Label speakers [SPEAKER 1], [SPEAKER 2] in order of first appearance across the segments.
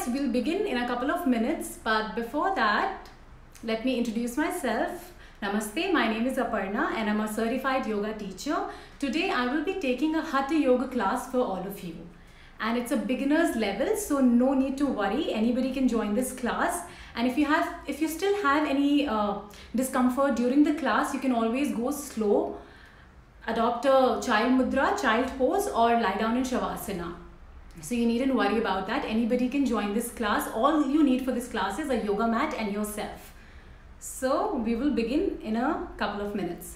[SPEAKER 1] yes, we'll begin in a couple of minutes, but before that, let me introduce myself. Namaste, my name is Aparna and I'm a certified yoga teacher. Today I will be taking a Hatha yoga class for all of you. And it's a beginner's level, so no need to worry. Anybody can join this class. And if you still have any discomfort during the class, you can always go slow, adopt a child mudra, child pose, or lie down in Shavasana. So you needn't worry about that. Anybody can join this class. All you need for this class is a yoga mat and yourself. So we will begin in a couple of minutes.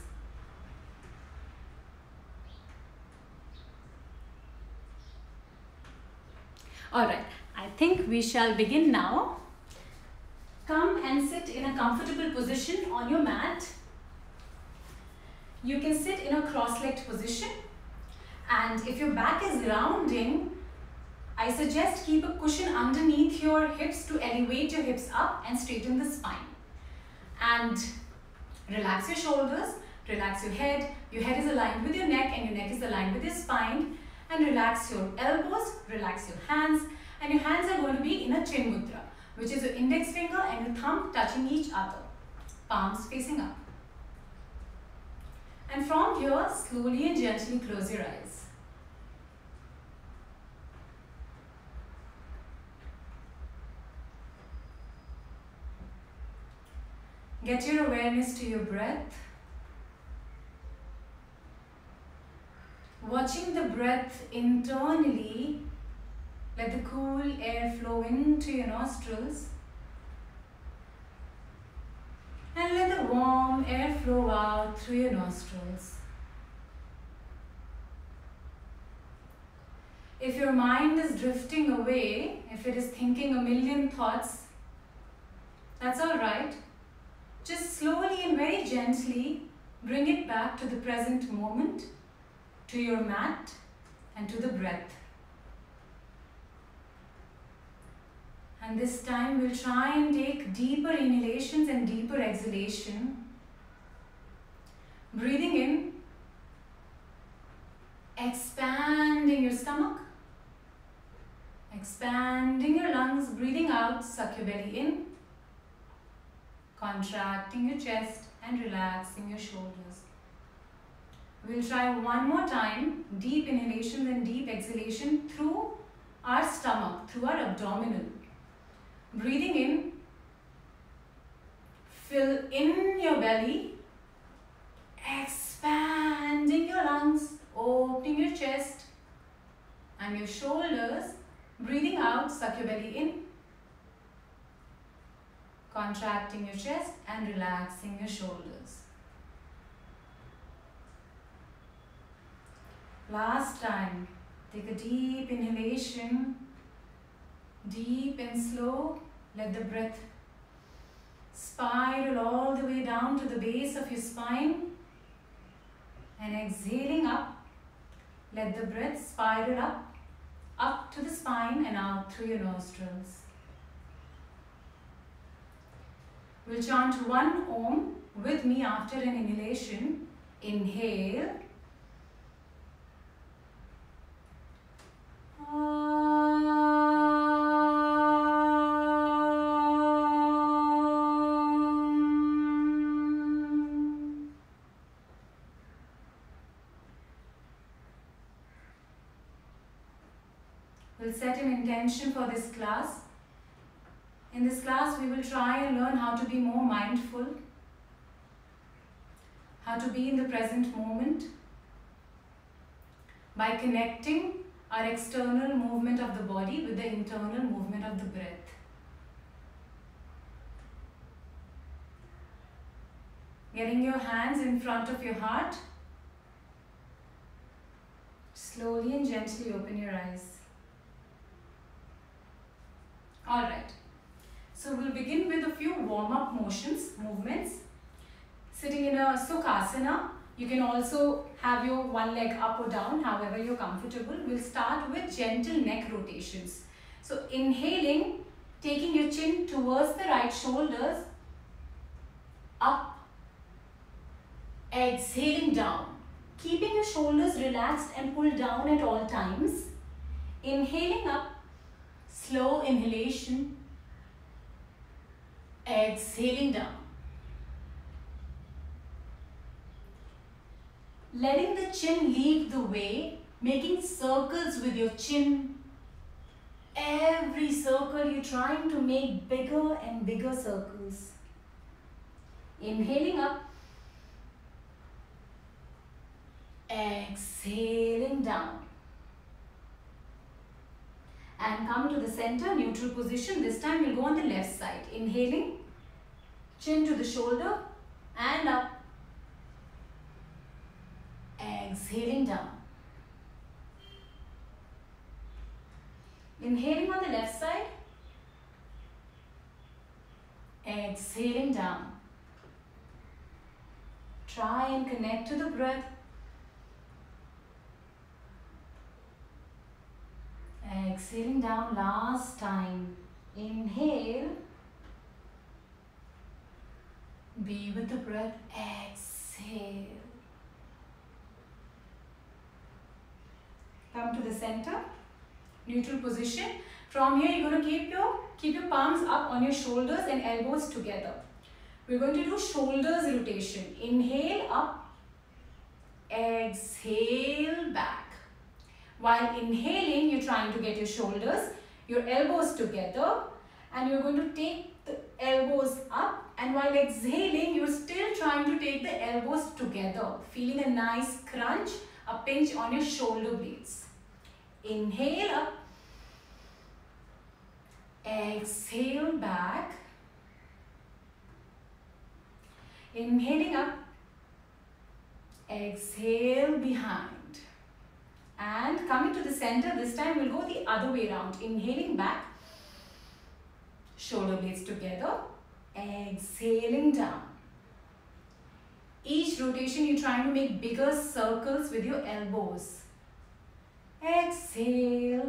[SPEAKER 1] Alright, I think we shall begin now. Come and sit in a comfortable position on your mat. You can sit in a cross-legged position, and if your back is rounding, I suggest keep a cushion underneath your hips to elevate your hips up and straighten the spine. And relax your shoulders, relax your head is aligned with your neck and your neck is aligned with your spine. And relax your elbows, relax your hands, and your hands are going to be in a chin mudra, which is your index finger and your thumb touching each other, palms facing up. And from here, slowly and gently close your eyes. Get your awareness to your breath. Watching the breath internally, let the cool air flow into your nostrils and let the warm air flow out through your nostrils. If your mind is drifting away, if it is thinking a million thoughts, that's all right. Just slowly and very gently bring it back to the present moment, to your mat and to the breath. And this time we'll try and take deeper inhalations and deeper exhalation. Breathing in, expanding your stomach, expanding your lungs. Breathing out, suck your belly in, contracting your chest and relaxing your shoulders. We'll try one more time, deep inhalation and deep exhalation through our stomach, through our abdominal. Breathing in, fill in your belly, expanding your lungs, opening your chest and your shoulders. Breathing out, suck your belly in, contracting your chest and relaxing your shoulders. Last time, take a deep inhalation, deep and slow. Let the breath spiral all the way down to the base of your spine. And exhaling up, let the breath spiral up to the spine and out through your nostrils. We'll chant one Om with me after an inhalation. Inhale. We'll set an intention for this class. In this class, we will try and learn how to be more mindful, how to be in the present moment by connecting our external movement of the body with the internal movement of the breath. Getting your hands in front of your heart. Slowly and gently open your eyes. Alright, so we'll begin with a few warm-up movements. Sitting in a Sukhasana. You can also have your one leg up or down, however you're comfortable. We'll start with gentle neck rotations. So inhaling, taking your chin towards the right shoulders, up, exhaling down. Keeping your shoulders relaxed and pulled down at all times. Inhaling up, Slow inhalation. Exhaling down. Letting the chin lead the way, making circles with your chin. Every circle you're trying to make bigger and bigger circles. Inhaling up. Exhaling down. And come to the center, neutral position. This time we'll go on the left side. Inhaling, chin to the shoulder and up. Exhaling down. Inhaling on the left side. Exhaling down. Try and connect to the breath. Exhaling down last time. Inhale. Be with the breath. Exhale. Come to the center. Neutral position. From here you're going to keep your palms up on your shoulders and elbows together. We're going to do shoulders rotation. Inhale up. Exhale back. While inhaling, you're trying to get your shoulders, your elbows together, and you're going to take the elbows up, and while exhaling, you're still trying to take the elbows together, feeling a nice crunch, a pinch on your shoulder blades. Inhale up, exhale back, inhaling up, exhale behind. And coming to the center, this time we'll go the other way around. Inhaling back, shoulder blades together, exhaling down. Each rotation you're trying to make bigger circles with your elbows. Exhale.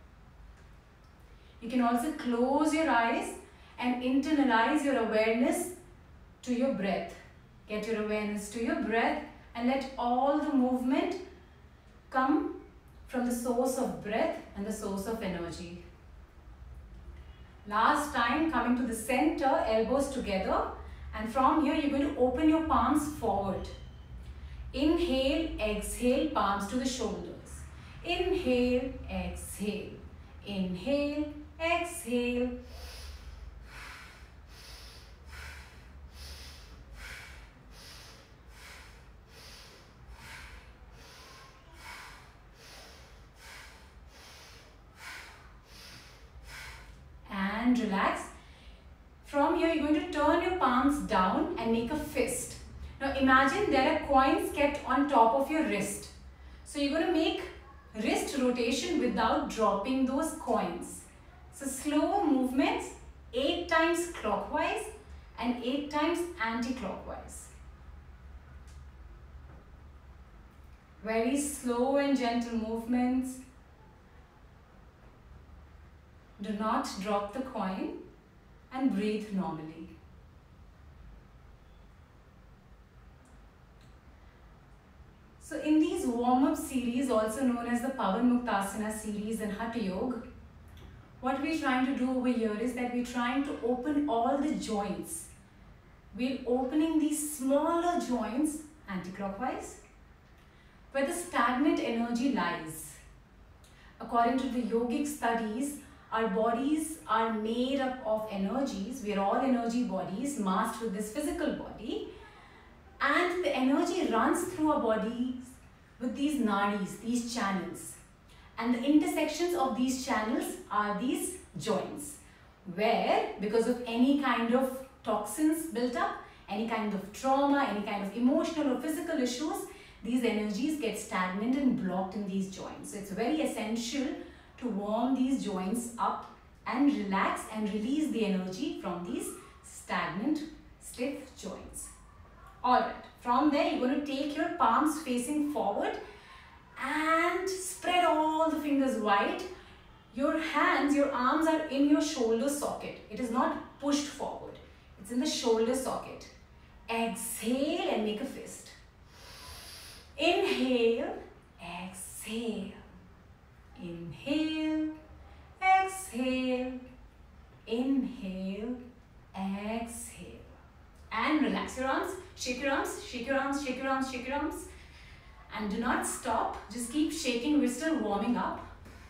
[SPEAKER 1] You can also close your eyes and internalize your awareness to your breath. Get your awareness to your breath and let all the movement come from the source of breath and the source of energy. Last time, coming to the center, elbows together, and from here you're going to open your palms forward. Inhale, exhale, palms to the shoulders. Inhale, exhale. Inhale, exhale. And relax. From here you're going to turn your palms down and make a fist. Now imagine there are coins kept on top of your wrist. So you're going to make wrist rotation without dropping those coins. So slow movements, 8 times clockwise and 8 times anti-clockwise. Very slow and gentle movements. Do not drop the coin and breathe normally. So in these warm-up series, also known as the Pavan Muktasana series and Hatha Yoga, what we're trying to do over here is that we're trying to open all the joints. We're opening these smaller joints anti-clockwise, where the stagnant energy lies. According to the yogic studies, our bodies are made up of energies. We are all energy bodies masked with this physical body. And the energy runs through our bodies with these nadis, these channels. And the intersections of these channels are these joints, where because of any kind of toxins built up, any kind of trauma, any kind of emotional or physical issues, these energies get stagnant and blocked in these joints. So it's very essential to warm these joints up and relax and release the energy from these stagnant, stiff joints. Alright, from there you're going to take your palms facing forward and spread all the fingers wide. Your hands, your arms are in your shoulder socket. It is not pushed forward. It's in the shoulder socket. Exhale and make a fist. Inhale, exhale. Inhale, exhale, inhale, exhale. And relax your arms, shake your arms, shake your arms, shake your arms, shake your arms. And do not stop, just keep shaking, we're still warming up.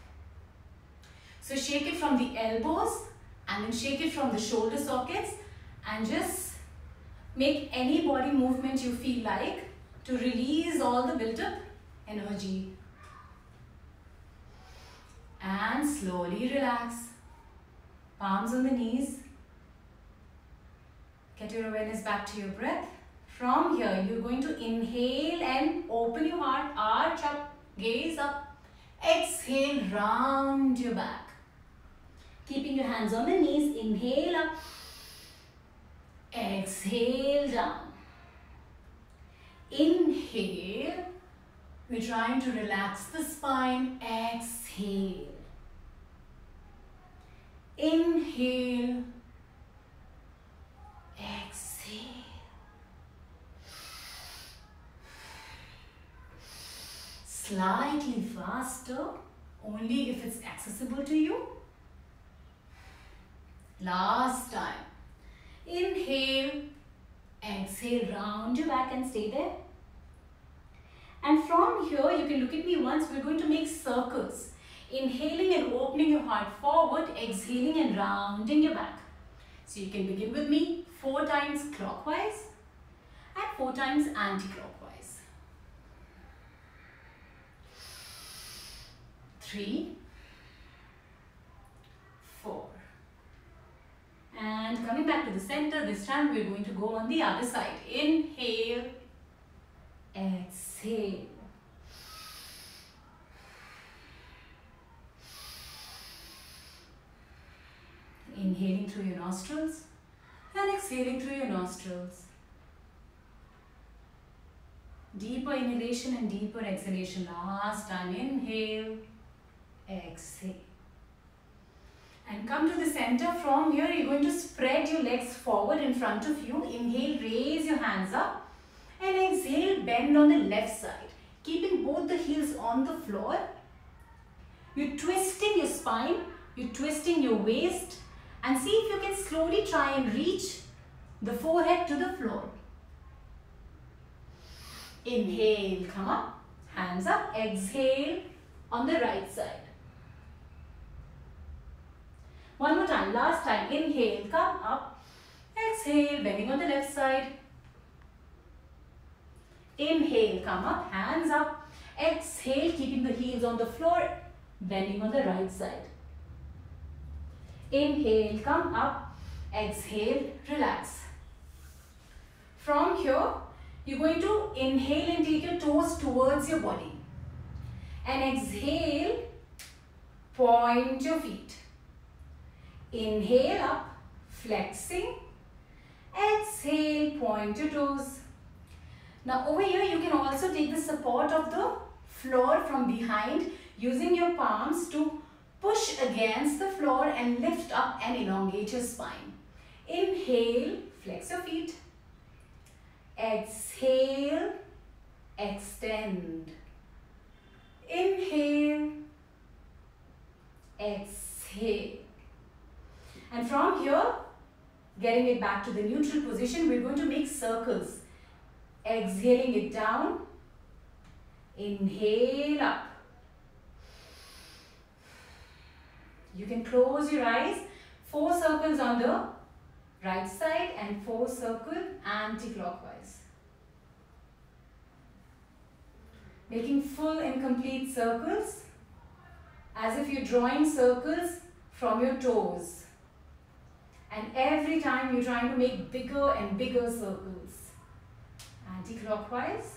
[SPEAKER 1] So shake it from the elbows and then shake it from the shoulder sockets and just make any body movement you feel like to release all the built up energy. And slowly relax. Palms on the knees. Get your awareness back to your breath. From here, you're going to inhale and open your heart, arch up, gaze up. Exhale, round your back. Keeping your hands on the knees, inhale up. Exhale down. Inhale. We're trying to relax the spine. Exhale. Inhale. Exhale. Slightly faster, only if it's accessible to you. Last time. Inhale. Exhale, round your back and stay there. And from here, you can look at me once. We're going to make circles. Inhaling and opening your heart forward, exhaling and rounding your back. So you can begin with me 4 times clockwise and 4 times anti-clockwise. 3, 4. And coming back to the center, this time we're going to go on the other side. Inhale, exhale. Inhaling through your nostrils and exhaling through your nostrils. Deeper inhalation and deeper exhalation. Last time, inhale, exhale. And come to the center. From here, you're going to spread your legs forward in front of you. Inhale, raise your hands up. And exhale, bend on the left side. Keeping both the heels on the floor. You're twisting your spine. You're twisting your waist. And see if you can slowly try and reach the forehead to the floor. Inhale, come up. Hands up. Exhale on the right side. One more time, last time. Inhale, come up. Exhale, bending on the left side. Inhale, come up, hands up. Exhale, keeping the heels on the floor, bending on the right side. Inhale, come up. Exhale, relax. From here, you're going to inhale and take your toes towards your body. And exhale, point your feet. Inhale up, flexing. Exhale, point your toes. Now over here, you can also take the support of the floor from behind using your palms to push against the floor and lift up and elongate your spine. Inhale, flex your feet. Exhale, extend. Inhale, exhale. And from here, getting it back to the neutral position, we're going to make circles. Exhaling it down. Inhale up. You can close your eyes. 4 circles on the right side and 4 circles anti-clockwise. Making full and complete circles as if you're drawing circles from your toes. And every time you're trying to make bigger and bigger circles. Anti-clockwise.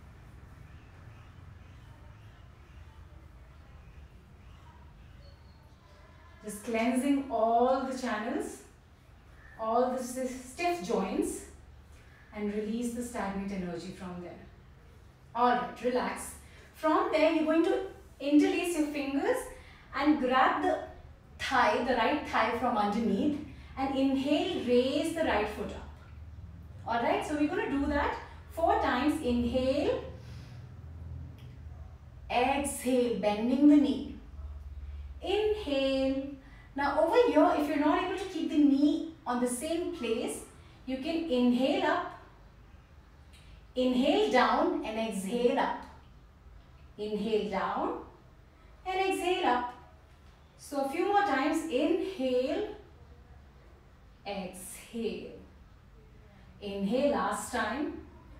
[SPEAKER 1] Just cleansing all the channels, all the stiff joints, and release the stagnant energy from there. Alright, relax. From there, you're going to interlace your fingers and grab the thigh, the right thigh from underneath, and inhale, raise the right foot up. Alright, so we're going to do that 4 times. Inhale, exhale, bending the knee. Inhale. Now over here, if you're not able to keep the knee on the same place, you can inhale up, inhale down and exhale up. Inhale down and exhale up. So a few more times. Inhale, exhale. Inhale last time.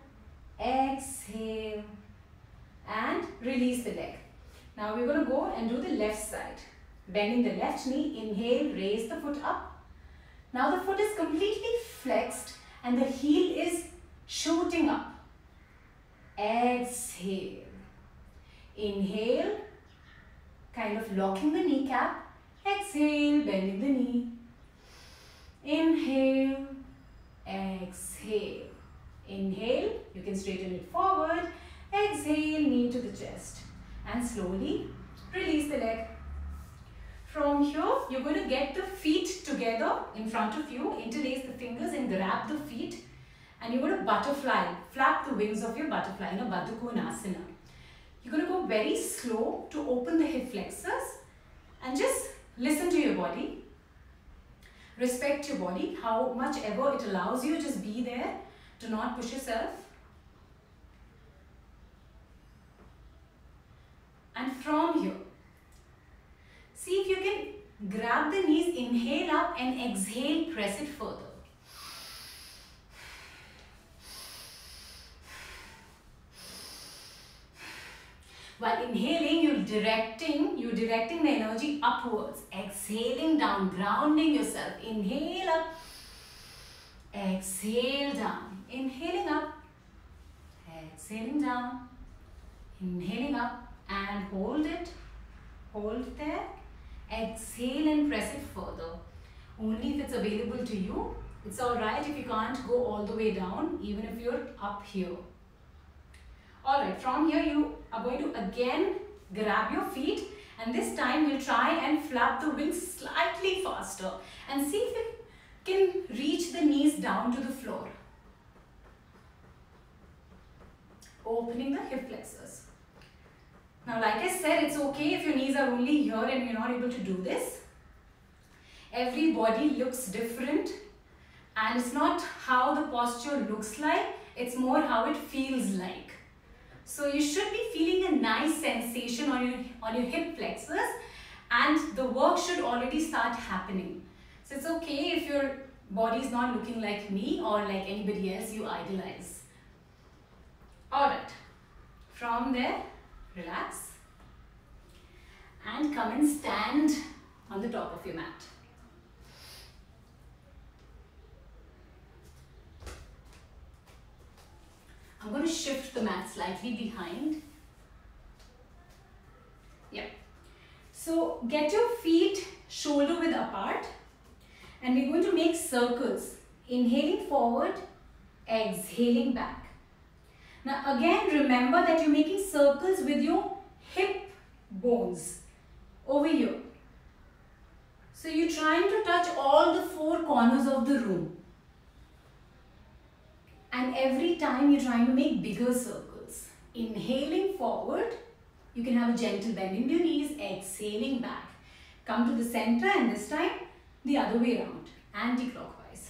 [SPEAKER 1] Exhale and release the leg. Now we're going to go and do the left side. Bending the left knee, inhale, raise the foot up. Now the foot is completely flexed and the heel is shooting up. Exhale. Inhale, kind of locking the kneecap. Exhale, bending the knee. Inhale, exhale. Inhale, you can straighten it forward. Exhale, knee to the chest. And slowly release the leg. From here, you're going to get the feet together in front of you, interlace the fingers and grab the feet. And you're going to butterfly, flap the wings of your butterfly in a Baddha Konasana. You're going to go very slow to open the hip flexors and just listen to your body. Respect your body, how much ever it allows you, just be there. Do not push yourself. And from here, see if you can grab the knees, inhale up and exhale, press it further. While inhaling, you're directing the energy upwards. Exhaling down, grounding yourself. Inhale up, exhale down. Inhaling up, exhaling down. Inhaling up and hold it. Hold there. Exhale and press it further. Only if it's available to you. It's alright if you can't go all the way down, even if you're up here. Alright, from here you are going to again grab your feet and this time we'll try and flap the wings slightly faster and see if you can reach the knees down to the floor. Opening the hip flexors. Now like I said, it's okay if your knees are only here and you're not able to do this. Every body looks different and it's not how the posture looks like, it's more how it feels like. So you should be feeling a nice sensation on your hip flexors and the work should already start happening. So it's okay if your body is not looking like me or like anybody else you idolize. Alright, from there, relax and come and stand on the top of your mat. I'm going to shift the mat slightly behind. Yeah. So get your feet shoulder width apart and we're going to make circles. Inhaling forward, exhaling back. Now again remember that you're making circles with your hip bones over here. So you're trying to touch all the four corners of the room. And every time you're trying to make bigger circles. Inhaling forward, you can have a gentle bend in your knees, exhaling back. Come to the center and this time the other way around, anti-clockwise.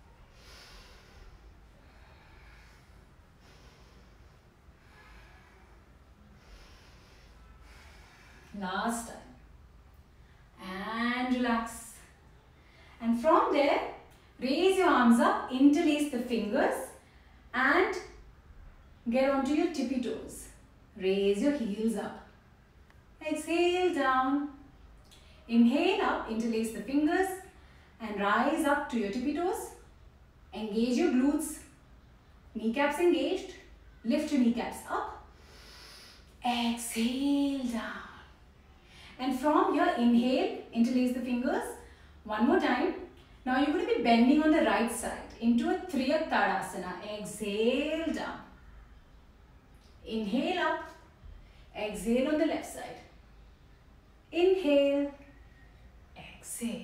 [SPEAKER 1] Last time. And relax. And from there, raise your arms up, interlace the fingers and get onto your tippy toes. Raise your heels up. Exhale down. Inhale up, interlace the fingers and rise up to your tippy toes. Engage your glutes. Kneecaps engaged. Lift your kneecaps up. Exhale down. And from here, inhale, interlace the fingers. One more time. Now you're going to be bending on the right side into a Triyak Tadasana. Exhale down. Inhale up. Exhale on the left side. Inhale. Exhale.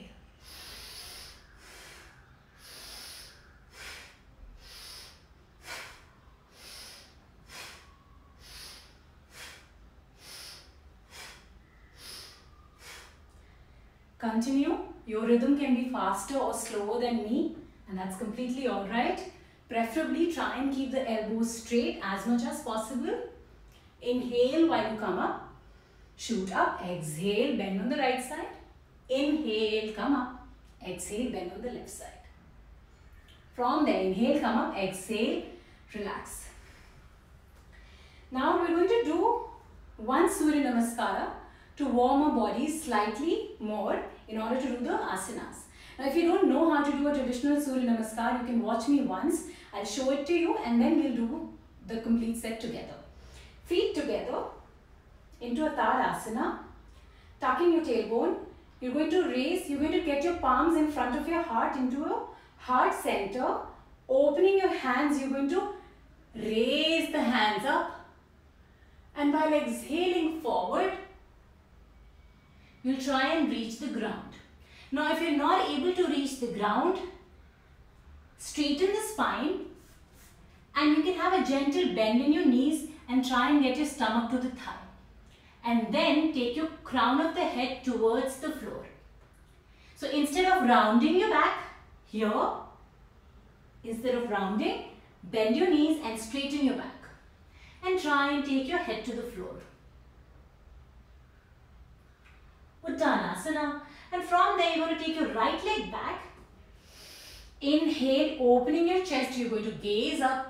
[SPEAKER 1] continue. Your rhythm can be faster or slower than me, and that's completely alright. Preferably try and keep the elbows straight as much as possible. Inhale while you come up. Shoot up. Exhale, bend on the right side. Inhale, come up. Exhale, bend on the left side. From there, inhale, come up. Exhale, relax. Now we're going to do one Surya Namaskara to warm our bodies slightly more in order to do the asanas. Now if you don't know how to do a traditional Surya Namaskar, you can watch me once. I'll show it to you and then we'll do the complete set together. Feet together into a Tadasana, tucking your tailbone. You're going to raise, you're going to get your palms in front of your heart into a heart center. Opening your hands, you're going to raise the hands up. And while exhaling forward, you'll try and reach the ground. Now if you're not able to reach the ground, straighten the spine and you can have a gentle bend in your knees and try and get your stomach to the thigh. And then take your crown of the head towards the floor. So instead of rounding your back here, instead of rounding, bend your knees and straighten your back. And try and take your head to the floor. Uttanasana. And from there, you're going to take your right leg back. Inhale, opening your chest, you're going to gaze up.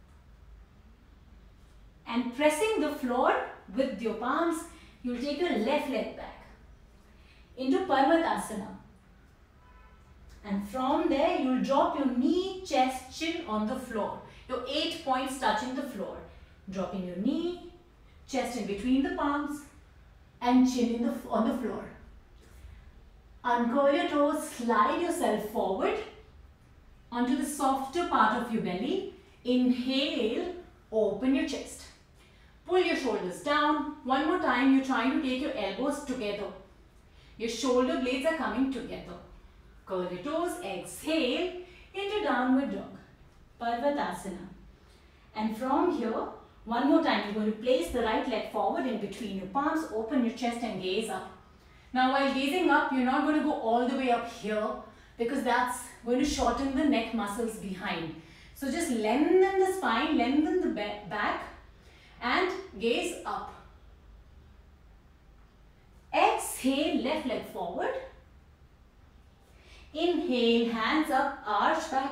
[SPEAKER 1] And pressing the floor with your palms, you'll take your left leg back into Parvatasana. And from there, you'll drop your knee, chest, chin on the floor. Your 8 points touching the floor. Dropping your knee, chest in between the palms and chin on the floor. Uncurl your toes, slide yourself forward onto the softer part of your belly. Inhale, open your chest. Pull your shoulders down. One more time, you're trying to take your elbows together. Your shoulder blades are coming together. Curl your toes, exhale into downward dog, Parvatasana. And from here, one more time, you're going to place the right leg forward in between your palms, open your chest and gaze up. Now while gazing up, you're not going to go all the way up here because that's going to shorten the neck muscles behind. So just lengthen the spine, lengthen the back and gaze up. Exhale, left leg forward. Inhale, hands up, arch back.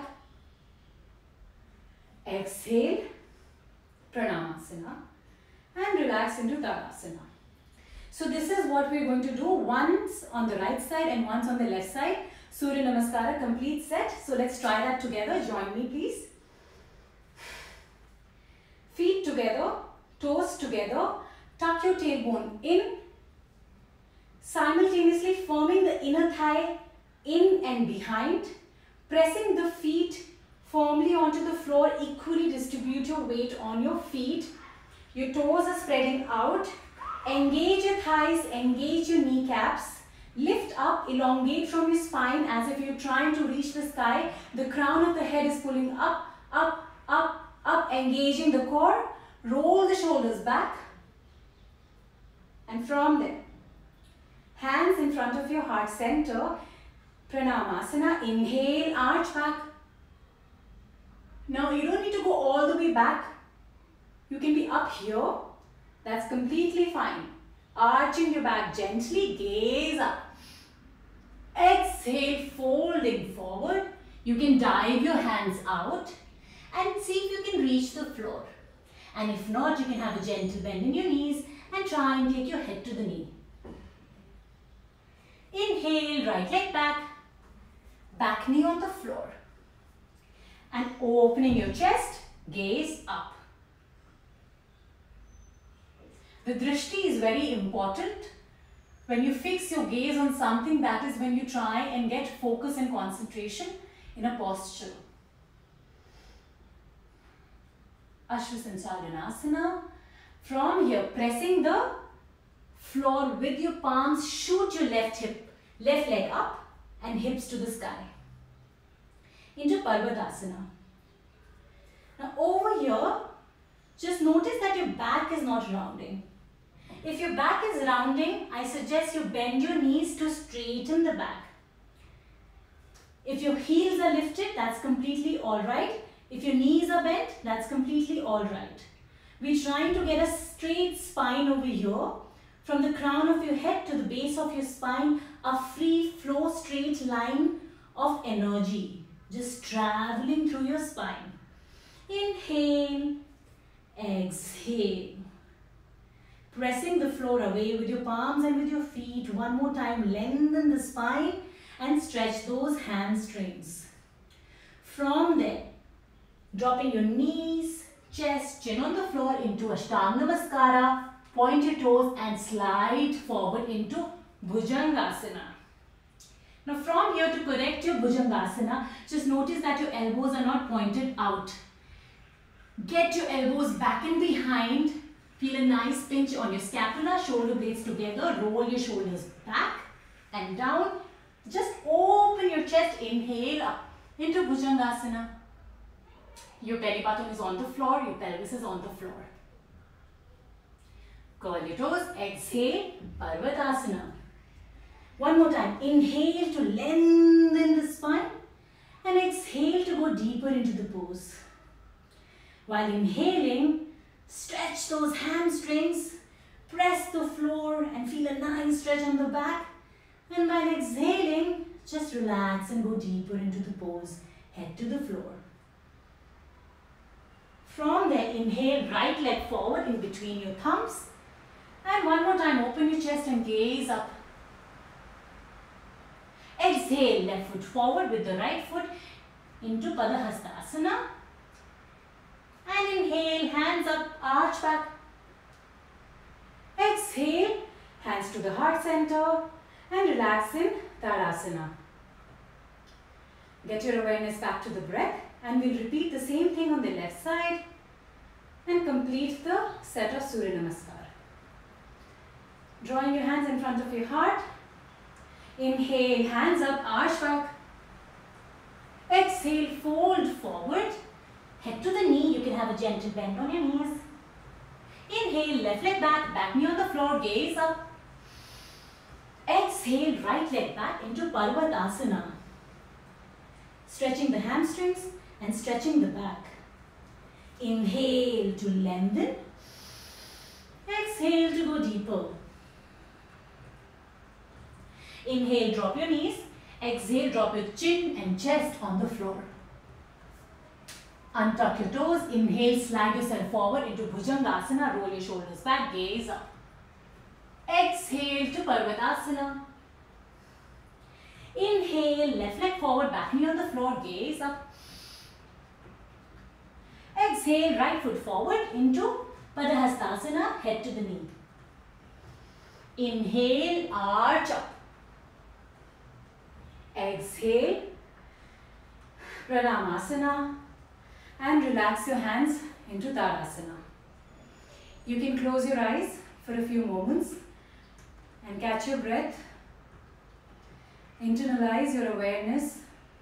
[SPEAKER 1] Exhale, Pranamasana and relax into Tadasana. So this is what we're going to do, once on the right side and once on the left side. Surya Namaskara complete set. So let's try that together. Join me please. Feet together, toes together, tuck your tailbone in, simultaneously forming the inner thigh in and behind, pressing the feet firmly onto the floor, equally distribute your weight on your feet. Your toes are spreading out. Engage your thighs, engage your kneecaps. Lift up, elongate from your spine as if you're trying to reach the sky. The crown of the head is pulling up, up, up, up, engaging the core. Roll the shoulders back. And from there, hands in front of your heart center. Pranamasana, inhale, arch back. Now you don't need to go all the way back. You can be up here. That's completely fine. Arching your back gently, gaze up. Exhale, folding forward. You can dive your hands out and see if you can reach the floor. And if not, you can have a gentle bend in your knees and try and take your head to the knee. Inhale, right leg back knee on the floor. And opening your chest, gaze up. The drishti is very important. When you fix your gaze on something, that is when you try and get focus and concentration in a posture. Ashwasanchalanasana. From here, pressing the floor with your palms, shoot your left leg up and hips to the sky. Into Parvatasana. Now over here, just notice that your back is not rounding. If your back is rounding, I suggest you bend your knees to straighten the back. If your heels are lifted, that's completely alright. If your knees are bent, that's completely alright. We're trying to get a straight spine over here. From the crown of your head to the base of your spine, a free flow straight line of energy just traveling through your spine. Inhale, exhale. Pressing the floor away with your palms and with your feet. One more time, lengthen the spine and stretch those hamstrings. From there, dropping your knees, chest, chin on the floor into Ashtanga Namaskara. Point your toes and slide forward into Bhujangasana. Now from here, to correct your Bhujangasana, just notice that your elbows are not pointed out. Get your elbows back and behind. Feel a nice pinch on your scapula, shoulder blades together. Roll your shoulders back and down. Just open your chest. Inhale up into Bhujangasana. Your belly button is on the floor. Your pelvis is on the floor. Curl your toes. Exhale, Parvatasana. One more time. Inhale to lengthen the spine. And exhale to go deeper into the pose. While inhaling, stretch those hamstrings. Press the floor and feel a nice stretch on the back. And while exhaling, just relax and go deeper into the pose. Head to the floor. From there, inhale, right leg forward in between your thumbs. And one more time, open your chest and gaze up. Exhale, left foot forward with the right foot into Padahastasana. And inhale, hands up, arch back. Exhale, hands to the heart center and relax in Tadasana. Get your awareness back to the breath and we'll repeat the same thing on the left side and complete the set of Surya Namaskar. Drawing your hands in front of your heart. Inhale, hands up, arch back. Exhale, fold forward. Head to the knee. You can have a gentle bend on your knees. Inhale, left leg back, back knee on the floor, gaze up. Exhale, right leg back into Parvatasana. Stretching the hamstrings and stretching the back. Inhale to lengthen. Exhale to go deeper. Inhale, drop your knees. Exhale, drop your chin and chest on the floor. Untuck your toes. Inhale, slide yourself forward into Bhujangasana. Roll your shoulders back, gaze up. Exhale to Parvatasana. Inhale, left leg forward, back knee on the floor, gaze up. Exhale, right foot forward into Padahastasana, head to the knee. Inhale, arch up. Exhale, Pranamasana, and relax your hands into Tadasana. You can close your eyes for a few moments and catch your breath. Internalize your awareness.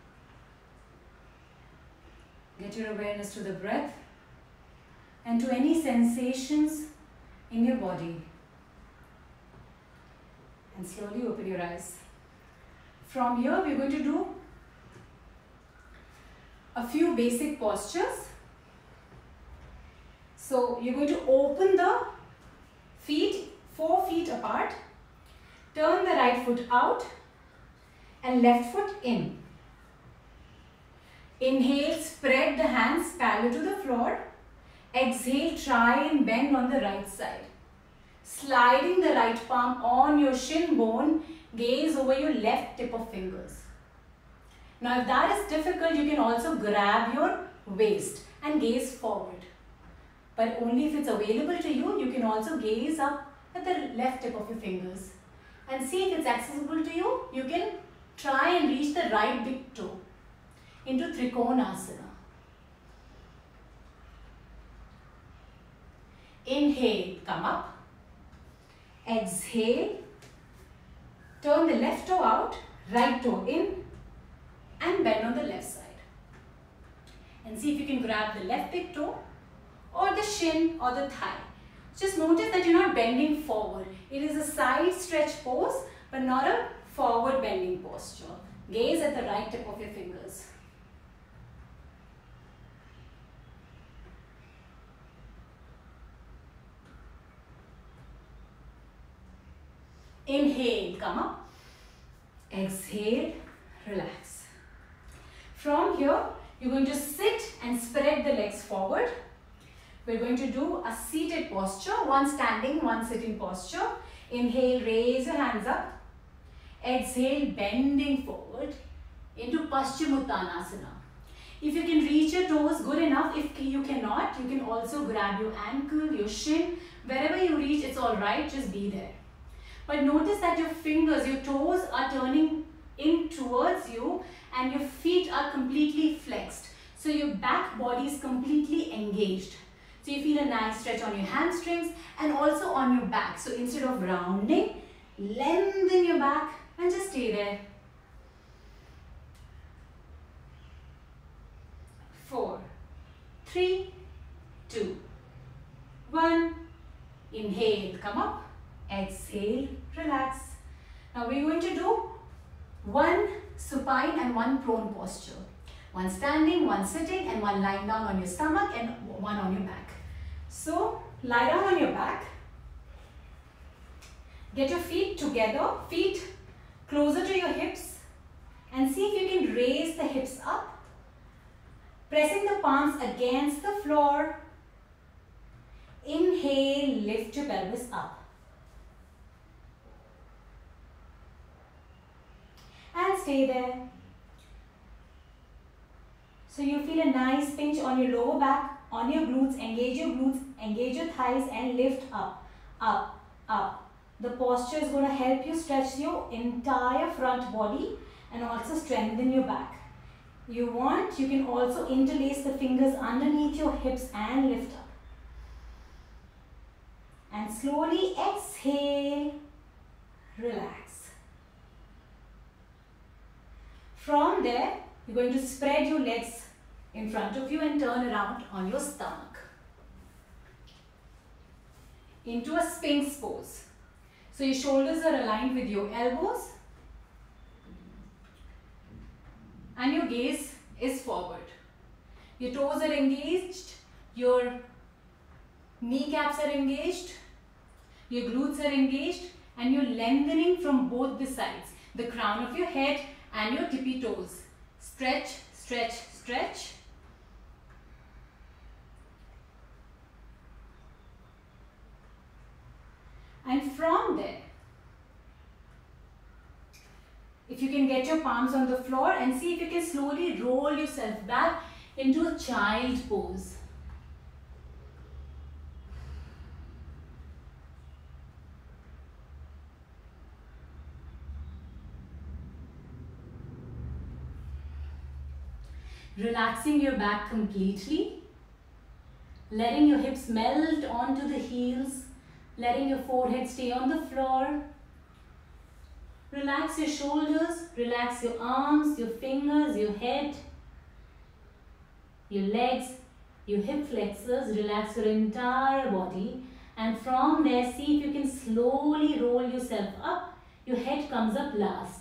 [SPEAKER 1] Get your awareness to the breath and to any sensations in your body. And slowly open your eyes. From here, we're going to do a few basic postures. So you're going to open the feet 4 feet apart, turn the right foot out and left foot in. Inhale, spread the hands parallel to the floor. Exhale, try and bend on the right side. Sliding the right palm on your shin bone, gaze over your left tip of fingers. Now if that is difficult, you can also grab your waist and gaze forward. But only if it's available to you, you can also gaze up at the left tip of your fingers. And see if it's accessible to you, you can try and reach the right big toe into Trikonasana. Inhale, come up. Exhale, turn the left toe out, right toe in and bend on the left side. And see if you can grab the left big toe or the shin or the thigh. Just notice that you're not bending forward. It is a side stretch pose, but not a forward bending posture. Gaze at the right tip of your fingers. Inhale, come up. Exhale, relax. From here, you're going to sit and spread the legs forward. We're going to do a seated posture, one standing, one sitting posture. Inhale, raise your hands up. Exhale, bending forward into Paschimottanasana. If you can reach your toes, good enough. If you cannot, you can also grab your ankle, your shin. Wherever you reach, it's all right, just be there. But notice that your fingers, your toes are turning in towards you and your feet are completely flexed. So your back body is completely engaged. So you feel a nice stretch on your hamstrings and also on your back. So instead of rounding, lengthen your back and just stay there. 4, 3, 2, 1. Inhale, come up. Exhale, relax. Now we're going to do one supine and one prone posture. One standing, one sitting, and one lying down on your stomach and one on your back. So lie down on your back. Get your feet together, feet closer to your hips, and see if you can raise the hips up. Pressing the palms against the floor. Inhale, lift your pelvis up. And stay there. So you feel a nice pinch on your lower back, on your glutes, engage your thighs and lift up, up, up. The posture is going to help you stretch your entire front body and also strengthen your back. You can also interlace the fingers underneath your hips and lift up. And slowly exhale, relax. From there, you're going to spread your legs in front of you and turn around on your stomach. Into a Sphinx pose. So your shoulders are aligned with your elbows and your gaze is forward. Your toes are engaged, your kneecaps are engaged, your glutes are engaged, and you're lengthening from both the sides, the crown of your head and your tippy toes. Stretch, stretch, stretch. And from there, if you can get your palms on the floor and see if you can slowly roll yourself back into a child pose. Relaxing your back completely, letting your hips melt onto the heels, letting your forehead stay on the floor. Relax your shoulders, relax your arms, your fingers, your head, your legs, your hip flexors. Relax your entire body, and from there see if you can slowly roll yourself up. Your head comes up last.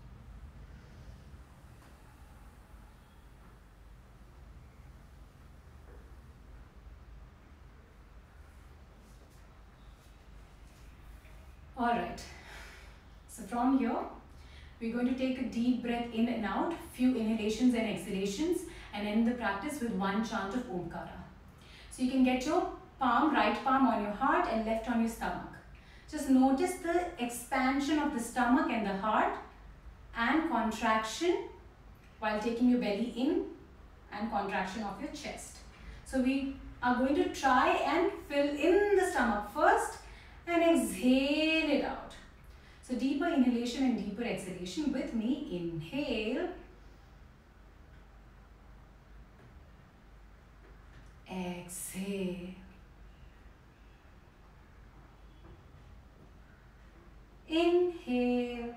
[SPEAKER 1] Alright, so from here, we're going to take a deep breath in and out, few inhalations and exhalations, and end the practice with one chant of Omkara. So you can get your palm, right palm on your heart and left on your stomach. Just notice the expansion of the stomach and the heart and contraction while taking your belly in and contraction of your chest. So we are going to try and fill in the stomach first and exhale it out. So deeper inhalation and deeper exhalation with me. Inhale. Exhale. Inhale.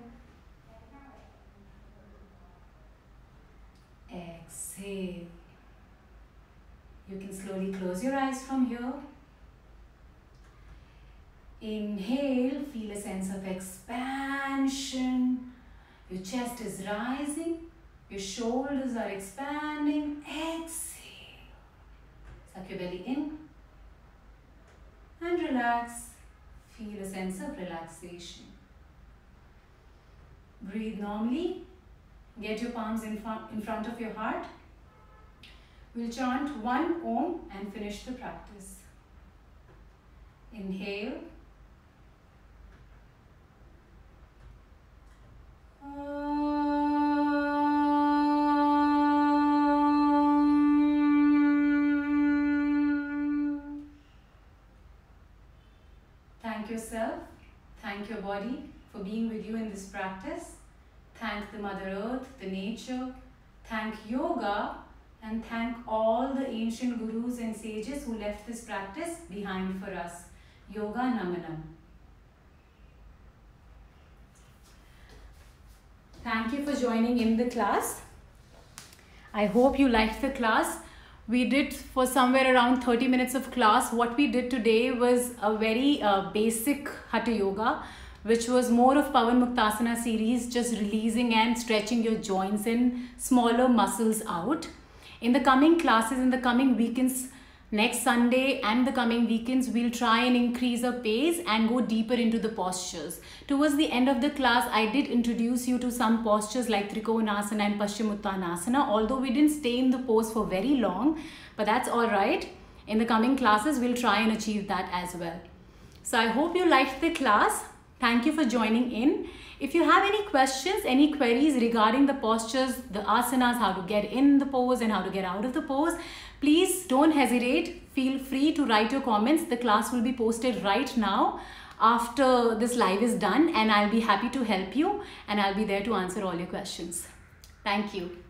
[SPEAKER 1] Exhale. You can slowly close your eyes from here. Inhale, feel a sense of expansion. Your chest is rising, your shoulders are expanding. Exhale. Suck your belly in and relax. Feel a sense of relaxation. Breathe normally. Get your palms in front of your heart. We'll chant one Om and finish the practice. Inhale. Thank yourself, thank your body for being with you in this practice. Thank the Mother Earth, the nature, thank yoga, and thank all the ancient gurus and sages who left this practice behind for us. Yoga Namanam. Thank you for joining in the class. I hope you liked the class. We did for somewhere around 30 minutes of class. What we did today was a very basic Hatha Yoga, which was more of Pawan Muktasana series, just releasing and stretching your joints and smaller muscles out. In the coming classes, in the coming weekends, next Sunday and the coming weekends, we'll try and increase our pace and go deeper into the postures. Towards the end of the class, I did introduce you to some postures like Trikonasana and Paschimottanasana, although we didn't stay in the pose for very long, but that's all right. In the coming classes, we'll try and achieve that as well. So I hope you liked the class. Thank you for joining in. If you have any questions, any queries regarding the postures, the asanas, how to get in the pose and how to get out of the pose, please don't hesitate. Feel free to write your comments. The class will be posted right now after this live is done, and I'll be happy to help you, and I'll be there to answer all your questions. Thank you.